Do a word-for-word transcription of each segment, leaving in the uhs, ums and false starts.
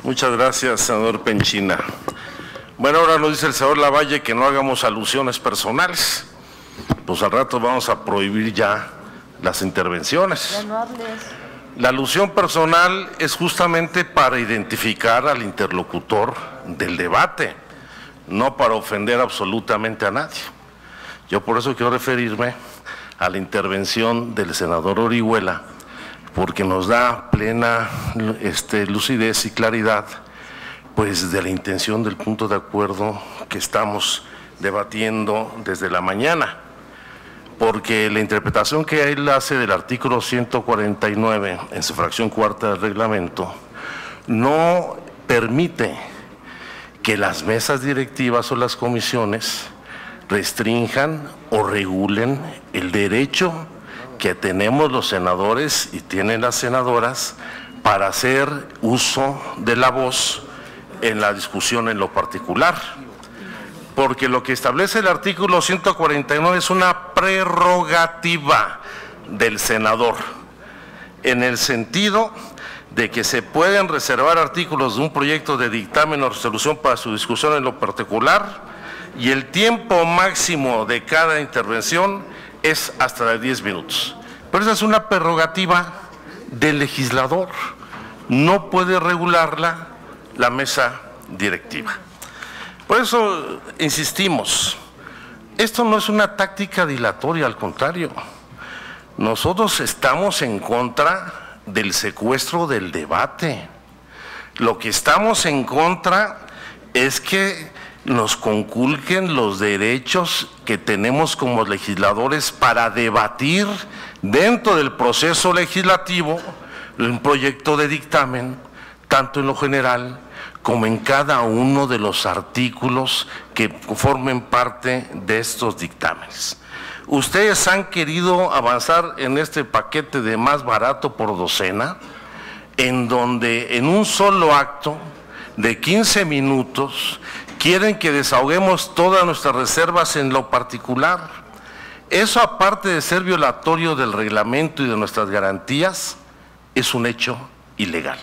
Muchas gracias, senador Penchina. Bueno, ahora nos dice el senador Lavalle que no hagamos alusiones personales. Pues al rato vamos a prohibir ya las intervenciones. Ya no hables. La alusión personal es justamente para identificar al interlocutor del debate, no para ofender absolutamente a nadie. Yo por eso quiero referirme a la intervención del senador Orihuela, porque nos da plena este, lucidez y claridad pues de la intención del punto de acuerdo que estamos debatiendo desde la mañana, porque la interpretación que él hace del artículo ciento cuarenta y nueve en su fracción cuarta del reglamento no permite que las mesas directivas o las comisiones restrinjan o regulen el derecho que tenemos los senadores y tienen las senadoras para hacer uso de la voz en la discusión en lo particular. Porque lo que establece el artículo ciento cuarenta y nueve es una prerrogativa del senador, en el sentido de que se pueden reservar artículos de un proyecto de dictamen o resolución para su discusión en lo particular, y el tiempo máximo de cada intervención es hasta de diez minutos. Pero esa es una prerrogativa del legislador, no puede regularla la mesa directiva. Por eso insistimos, esto no es una táctica dilatoria, al contrario, nosotros estamos en contra del secuestro del debate. Lo que estamos en contra es que nos conculquen los derechos que tenemos como legisladores para debatir dentro del proceso legislativo un proyecto de dictamen, tanto en lo general como en cada uno de los artículos que formen parte de estos dictámenes. Ustedes han querido avanzar en este paquete de más barato por docena, en donde en un solo acto de quince minutos quieren que desahoguemos todas nuestras reservas en lo particular. Eso, aparte de ser violatorio del reglamento y de nuestras garantías, es un hecho ilegal.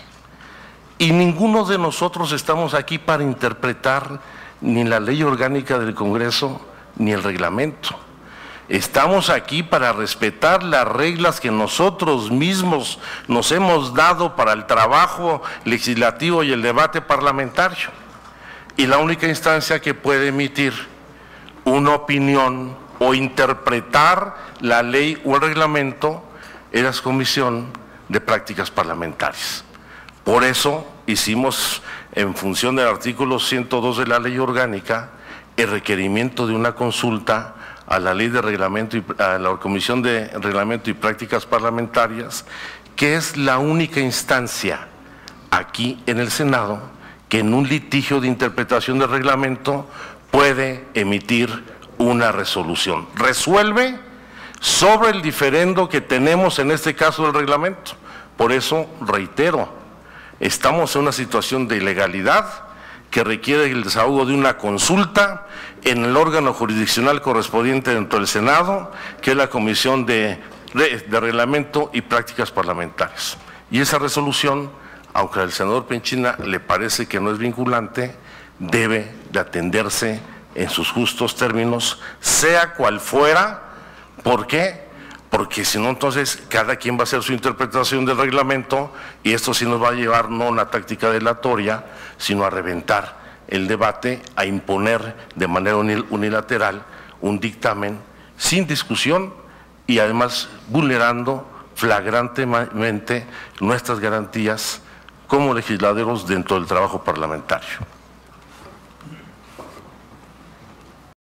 Y ninguno de nosotros estamos aquí para interpretar ni la ley orgánica del Congreso ni el reglamento. Estamos aquí para respetar las reglas que nosotros mismos nos hemos dado para el trabajo legislativo y el debate parlamentario. Y la única instancia que puede emitir una opinión o interpretar la ley o el reglamento es la Comisión de Prácticas Parlamentarias. Por eso hicimos, en función del artículo ciento dos de la ley orgánica, el requerimiento de una consulta a la ley de reglamento y a la Comisión de Reglamento y Prácticas Parlamentarias, que es la única instancia aquí en el Senado que en un litigio de interpretación del reglamento puede emitir una resolución. Resuelve sobre el diferendo que tenemos en este caso del reglamento. Por eso, reitero, estamos en una situación de ilegalidad que requiere el desahogo de una consulta en el órgano jurisdiccional correspondiente dentro del Senado, que es la Comisión de, de Reglamento y Prácticas Parlamentarias. Y esa resolución, aunque al senador Penchina le parece que no es vinculante, debe de atenderse en sus justos términos, sea cual fuera. ¿Por qué? Porque si no, entonces cada quien va a hacer su interpretación del reglamento y esto sí nos va a llevar no a una táctica dilatoria, sino a reventar el debate, a imponer de manera unilateral un dictamen sin discusión y además vulnerando flagrantemente nuestras garantías como legisladores dentro del trabajo parlamentario.